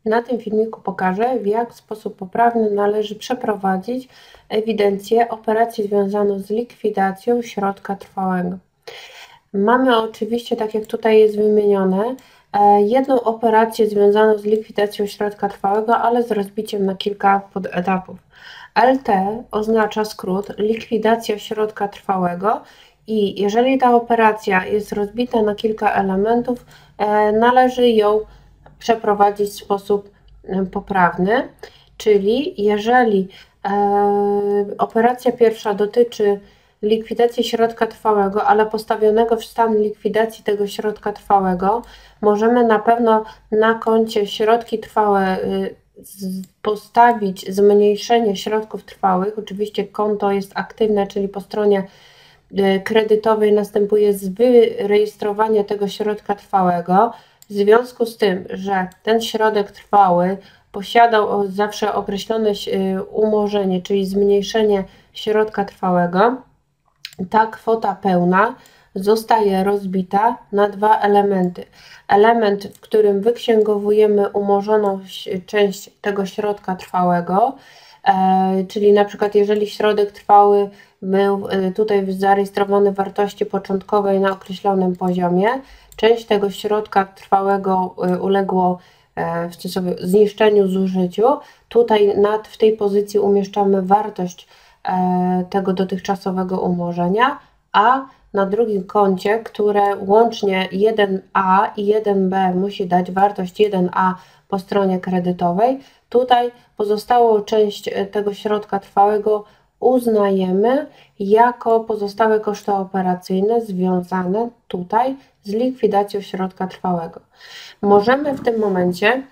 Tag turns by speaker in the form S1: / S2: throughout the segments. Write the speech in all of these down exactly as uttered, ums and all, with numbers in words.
S1: Na tym filmiku pokażę, w jak sposób poprawny należy przeprowadzić ewidencję operacji związaną z likwidacją środka trwałego. Mamy oczywiście, tak jak tutaj jest wymienione, jedną operację związaną z likwidacją środka trwałego, ale z rozbiciem na kilka podetapów. L T oznacza skrót likwidacja środka trwałego i jeżeli ta operacja jest rozbita na kilka elementów, należy ją przeprowadzić w sposób poprawny, czyli jeżeli e, operacja pierwsza dotyczy likwidacji środka trwałego, ale postawionego w stan likwidacji tego środka trwałego, możemy na pewno na koncie środki trwałe y, postawić zmniejszenie środków trwałych. Oczywiście konto jest aktywne, czyli po stronie kredytowej następuje wyrejestrowanie tego środka trwałego. W związku z tym, że ten środek trwały posiadał zawsze określone umorzenie, czyli zmniejszenie środka trwałego, ta kwota pełna zostaje rozbita na dwa elementy. Element, w którym wyksięgowujemy umorzoną część tego środka trwałego, e, czyli na przykład jeżeli środek trwały był tutaj zarejestrowany w wartości początkowej na określonym poziomie, część tego środka trwałego uległo w cudzysłowie zniszczeniu, zużyciu. Tutaj nad, w tej pozycji umieszczamy wartość tego dotychczasowego umorzenia, a na drugim koncie, które łącznie jeden A i jeden B musi dać wartość jeden A po stronie kredytowej, tutaj pozostałą część tego środka trwałego uznajemy jako pozostałe koszty operacyjne związane tutaj z likwidacją środka trwałego. Możemy w tym momencie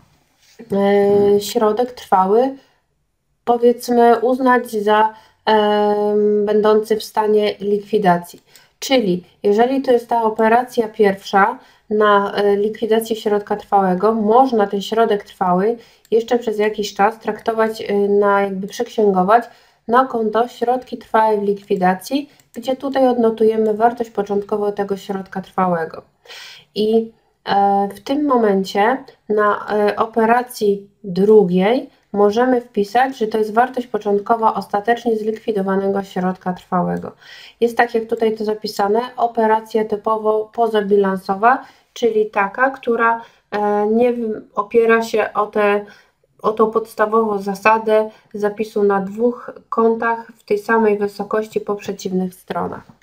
S1: e, środek trwały, powiedzmy, uznać za e, będący w stanie likwidacji. Czyli jeżeli to jest ta operacja pierwsza na e, likwidację środka trwałego, można ten środek trwały jeszcze przez jakiś czas traktować, e, na jakby przeksięgować na konto środki trwałe w likwidacji, gdzie tutaj odnotujemy wartość początkową tego środka trwałego. I e, w tym momencie na e, operacji drugiej możemy wpisać, że to jest wartość początkowa ostatecznie zlikwidowanego środka trwałego. Jest tak, jak tutaj to zapisane, operacja typowo pozabilansowa, czyli taka, która e, nie opiera się o te o tą podstawową zasadę zapisu na dwóch kontach w tej samej wysokości po przeciwnych stronach.